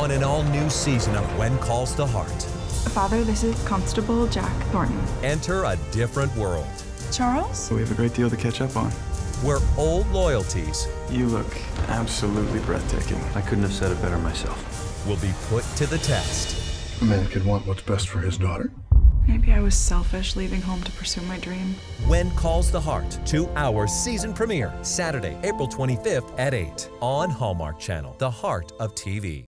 on an all-new season of When Calls the Heart. Father, this is Constable Jack Thornton. Enter a different world Charles? We have a great deal to catch up on. where old loyalties You look absolutely breathtaking. I couldn't have said it better myself. will be put to the test. A man could want what's best for his daughter. Maybe I was selfish leaving home to pursue my dream. When Calls the Heart, 2-hour season premiere, Saturday, April 25th at 8 on Hallmark Channel, the heart of TV.